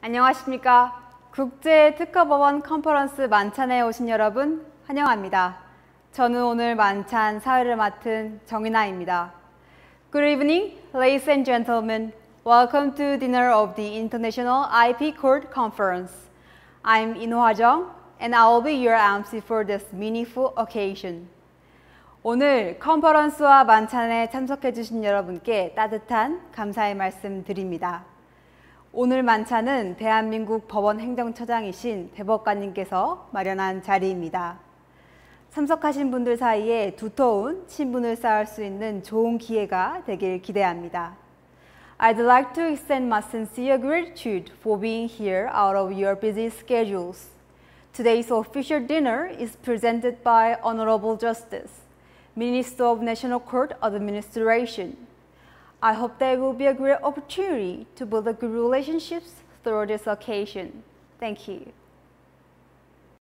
안녕하십니까. 국제특허법원 컨퍼런스 만찬에 오신 여러분 환영합니다. 저는 오늘 만찬 사회를 맡은 정인아입니다. Good evening, ladies and gentlemen. Welcome to dinner of the International IP Court Conference. I'm In Hwa-jung, and I will be your MC for this meaningful occasion. 오늘 컨퍼런스와 만찬에 참석해 주신 여러분께 따뜻한 감사의 말씀 드립니다. 오늘 만찬은 대한민국 법원 행정처장이신 대법관님께서 마련한 자리입니다. 참석하신 분들 사이에 두터운 친분을 쌓을 수 있는 좋은 기회가 되길 기대합니다. I'd like to extend my sincere gratitude for being here out of your busy schedules. Today's official dinner is presented by Honorable Justice, Minister of National Court Administration. I hope there will be a great opportunity to build good relationships through this occasion. Thank you.